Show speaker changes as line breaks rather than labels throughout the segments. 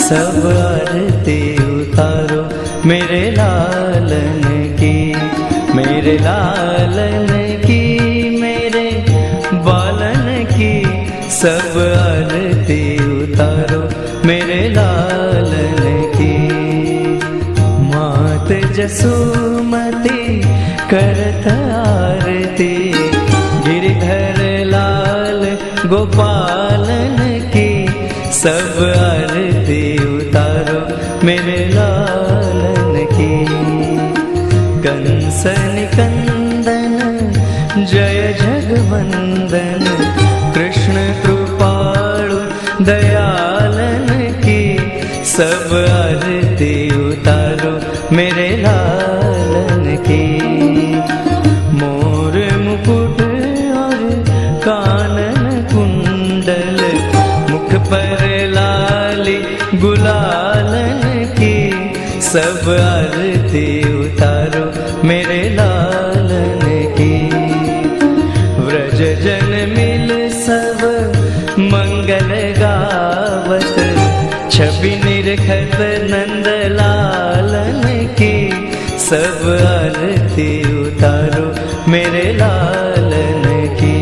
सब आरती उतारो मेरे लालन की, मेरे लालन की, मेरे बालन की। सब आरती उतारो मेरे लालन की। मात जसुमती करत आरती, गिरधर लाल गोपालन की। सब आरती उतारो मेरे लालन की। कंस निकंदन जय जगवंदन, कृष्ण कृपाळु दयालन की। सब आरती उतारो मेरे लालन की। मोर मुकुट और कानन कुंडल, मुख पर लाली गुलालन की। सब आरती उतारो मेरे लालन की। व्रज जन मिल सब मंगल गावत, छवि निरखत नंद लालन की। सब आरती उतारो मेरे लालन की।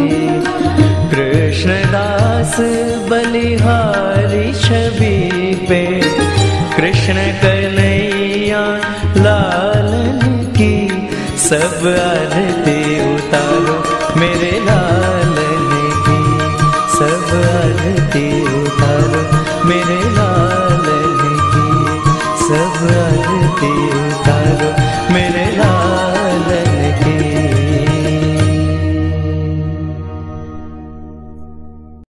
कृष्णदास बलिहारी छवि पे, कृष्ण कन्हैया लालन की। सब आरती उतारो मेरे लालन की। सब आरती उतारो मेरे लालन की। सब आरती उतारो मेरे लालन